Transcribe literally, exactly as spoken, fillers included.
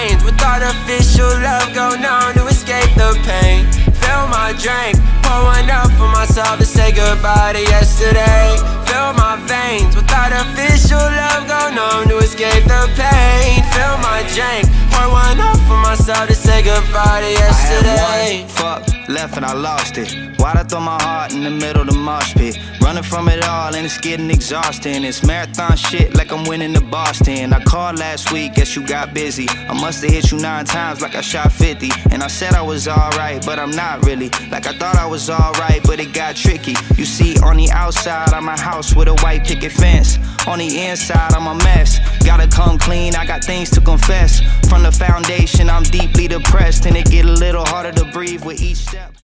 veins with artificial love, go numb to escape the pain. Fill my drink, pour one up for myself to say goodbye to yesterday. Fill my veins with artificial love, go numb to escape the pain. Fill my drink, pour one up for myself to say goodbye to yesterday. I had one fuck left and I lost it. Why'd I throw my heart in the middle of the mosh pit? Running from it all and it's getting exhausting. It's marathon shit like I'm winning the Boston. I called last week, guess you got busy. I must've hit you nine times like I shot fifty. And I said I was alright, but I'm not really. Like I thought I was alright, but it got tricky. You see, on the outside I'm a house with a white picket fence. On the inside I'm a mess. Gotta come clean, I got things to confess. From the foundation I'm deeply depressed, and it get a little harder to breathe with each step.